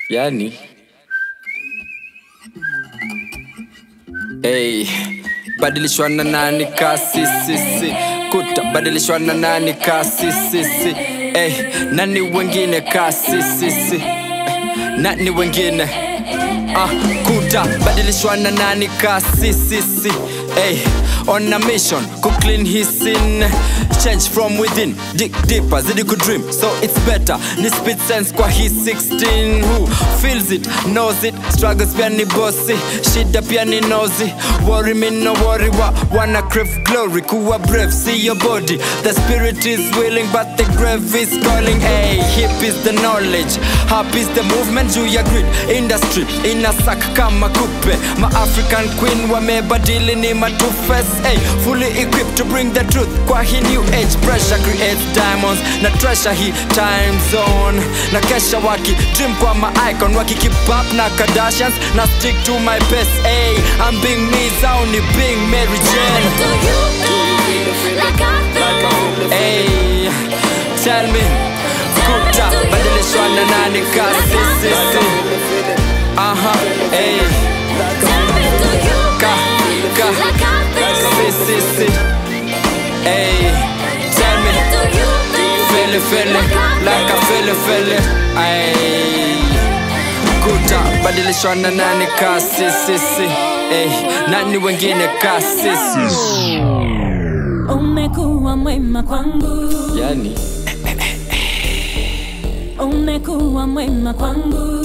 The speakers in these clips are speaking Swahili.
Yani hey, badilishwa na nani kasi sisi kuta badilishwa na nani kasi sisi hey, nani wengine kasi sisi nani wengine kuta badilishwa na nani kasi sisi hey, on a mission to clean his sin, change from within, dig deeper, zidi could dream, so it's better. Ni spit sense kwa his 16, who feels it, knows it, struggles pia ni bossy, shida pia ni nosy, worry me no worry, wanna crave glory, kuwa brave, see your body, the spirit is willing but the grave is calling, hey, hip is the knowledge, happy is the movement, juu ya grid, industry, inasak kama kupe, ma African queen wamebadili ni matufes, hey, fully equipped to bring the truth kwa hii new age, pressure creates diamonds, na treasure hii time zone, na kesha waki dream kwa ma icon, waki keep up na Kardashians, na stick to my best, hey, I'm being me, Zauni being Mary Jane. Hey, tell me, kuta badilishwa na nani kasi sisi, hey, sisi, hey, tell me, feel it, like I feel it, ay, kuta badilishwa na nani kasi sisi, hey, nani wengine kasi sisi. Umekuwa mwema kwangu, yani umekuwa mwema kwangu,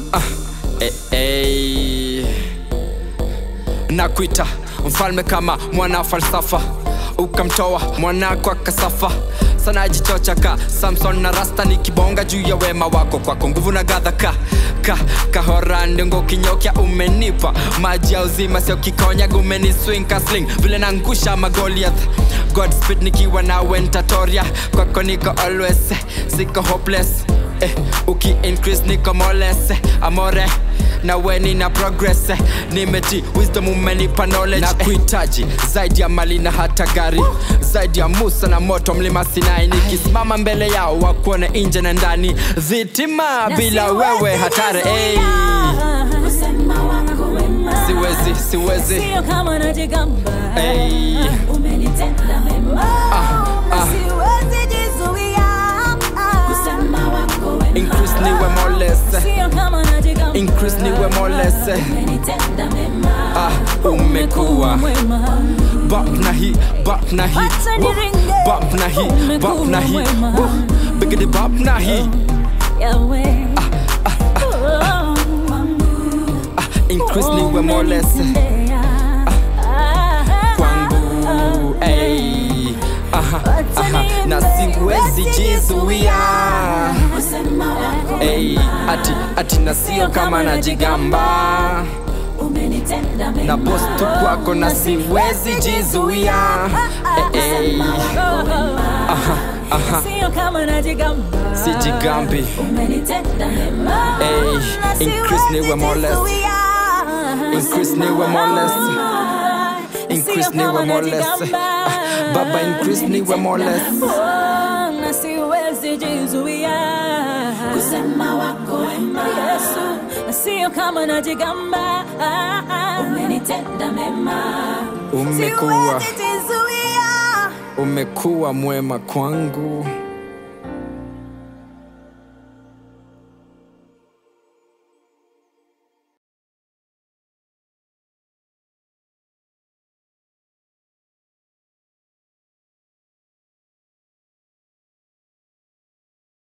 nakuita mfalme kama mwana falsafa, ukamtoa mwana kwa kasafa, sana jichocha ka Samson na Rasta, nikibonga juu ya wema wako, kwako nguvu na gadha kahora ndongo kinyokya, umenipa maji ya uzima sio kikonya, gumeni swing ka sling vile nangusha magoliath, Godspeed nikiwa na wentatoria, kwako niko always, siko hopeless, uki increase niko moles, amore na weni na progress, nimeti wisdom umenipa knowledge, na kuitaji zaidi ya mali na hata gari, zaidi ya Musa na moto mlima Sinai, nikisimama mbele yao wakuone nje na ndani, vitima bila wewe hatari, hey. Siwezi sio kama najigamba, hey. Umenitenda mema, siwezi jizuia, kusema wako wema, increase niwe moles, sio kama najigamba, increase niwe moles, umenitenda mema, umekuwa mwema, bop na hii, bop na hii, bop na hii, bop na hii, bigidi bop na hii, increase niwe moles, kwangu, ay, na siwezi jizuia, ay, ati na sio kama najigamba, na boss tu kwako na siwezi jizuia, sio kama najigamba, sijigambi, umenitenda mema, increase niwe moles, increase niwe moles, increase niwe moles, Baba increase niwe moles, na siwezi jizuia, kusema wako wema, Yesu, sio kama najigamba, umenitenda mema, umekuwa mwema kwangu.